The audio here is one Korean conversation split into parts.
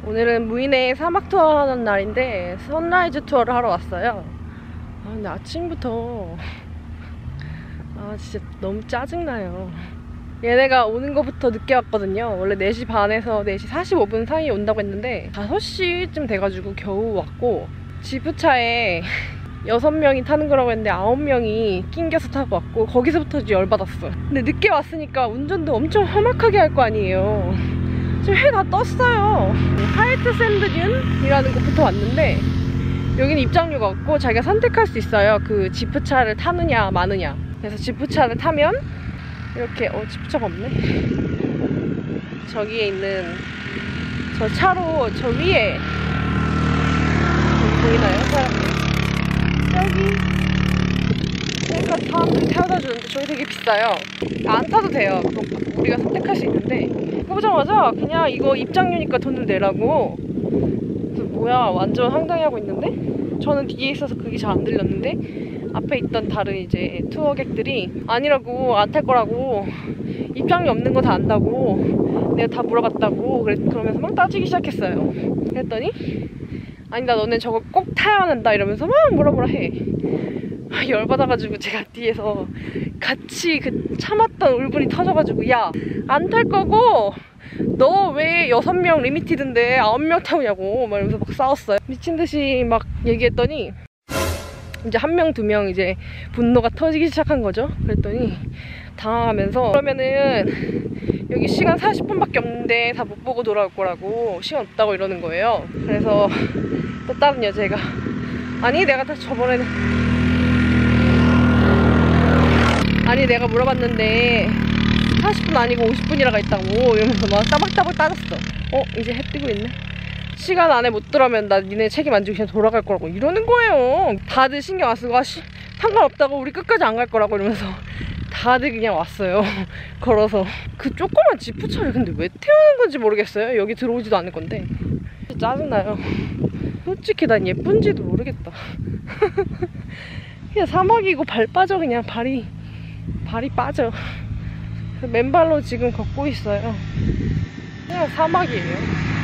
오늘은 무인의 사막 투어 하는 날인데 선라이즈 투어를 하러 왔어요. 근데 아침부터 진짜 너무 짜증나요. 얘네가 오는 거부터 늦게 왔거든요. 원래 4시 반에서 4시 45분 사이에 온다고 했는데 5시쯤 돼가지고 겨우 왔고, 지프차에 6명이 타는 거라고 했는데 9명이 낑겨서 타고 왔고, 거기서부터 열받았어. 근데 늦게 왔으니까 운전도 엄청 험악하게 할 거 아니에요. 지금 해 다 떴어요. 화이트 샌드 듄이라는 곳부터 왔는데 여기는 입장료가 없고 자기가 선택할 수 있어요. 그 지프차를 타느냐 마느냐. 그래서 지프차를 타면 이렇게 지프차가 없네. 저기에 있는 저 차로 저 위에 보이나요? 사람들 여기 사람들이 태워다 주는데 저기 되게 비싸요. 안 타도 돼요. 우리가 선택할 수 있는데 보자마자 그냥 이거 입장료니까 돈을 내라고. 뭐야, 완전 황당해하고 있는데? 저는 뒤에 있어서 그게 잘 안 들렸는데 앞에 있던 다른 이제 투어객들이 아니라고, 안 탈 거라고, 입장료 없는 거 다 안다고, 내가 다 물어봤다고 그러면서 막 따지기 시작했어요. 그랬더니 아니다, 너네 저거 꼭 타야만 한다 이러면서 막 뭐라 해. 열받아가지고 제가 뒤에서 같이 그 참았던 울분이 터져가지고, 야, 안 탈 거고 너 왜 6명 리미티드인데 9명 태우냐고 막 이러면서 막 싸웠어요. 미친듯이 막 얘기했더니 이제 1명, 2명 이제 분노가 터지기 시작한 거죠. 그랬더니 당황하면서 그러면은 여기 시간 40분밖에 없는데 다 못 보고 돌아올 거라고, 시간 없다고 이러는 거예요. 그래서 또 다른 여자애가 아니 내가 다 저번에는 내가 물어봤는데 40분 아니고 50분이라고 했다고 이러면서 막 따박따박 따졌어. 이제 해 뜨고 있네. 시간 안에 못 들어오면 나 니네 책임 안 지고 그냥 돌아갈 거라고 이러는 거예요. 다들 신경 안 쓰고 상관없다고, 우리 끝까지 안 갈 거라고 이러면서 다들 그냥 왔어요. 걸어서. 그 조그만 지프차를 근데 왜 태우는 건지 모르겠어요. 여기 들어오지도 않을 건데. 짜증나요. 솔직히 난 예쁜지도 모르겠다. 그냥 사막이고 발 빠져. 그냥 발이 빠져. 맨발로 지금 걷고 있어요. 그냥 사막이에요.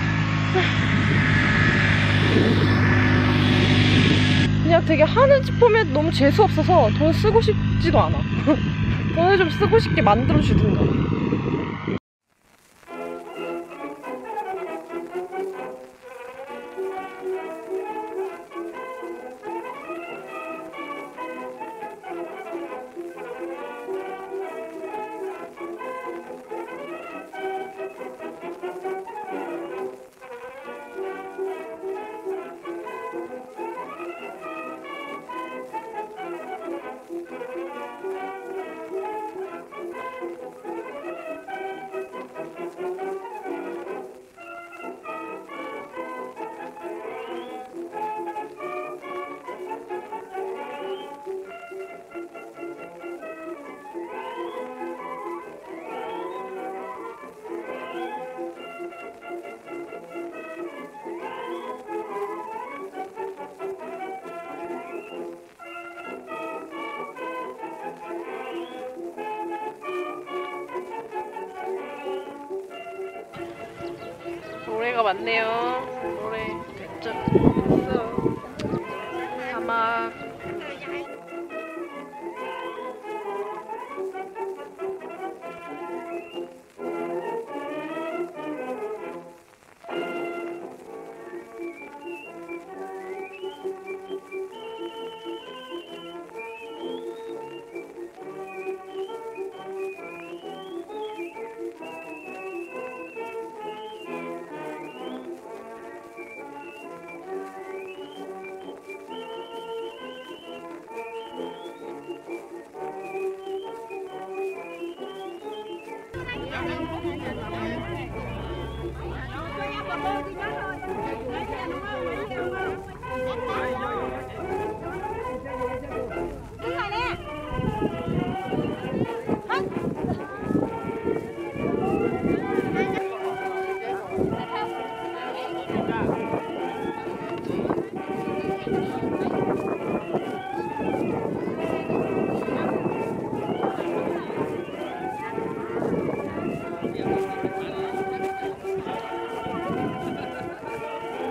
그냥 되게 하는 짓 보면 너무 재수없어서 돈 쓰고 싶지도 않아. 돈을 좀 쓰고 싶게 만들어주든가. 노래가 많네요. 노래 됐죠? 됐어. 사막.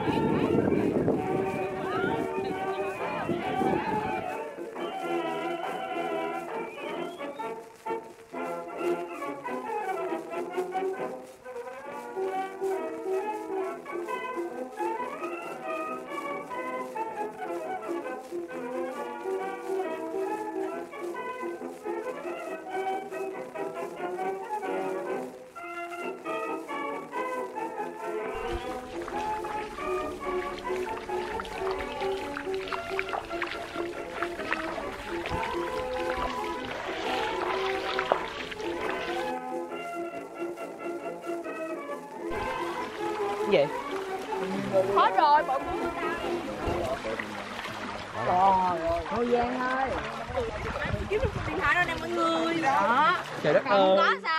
Gì? Hết rồi, bọn tôi Thôi Giang ơi. Kiếm được điện thoại đâu nè mọi người. Đó. Trời đất ơi. Có sao?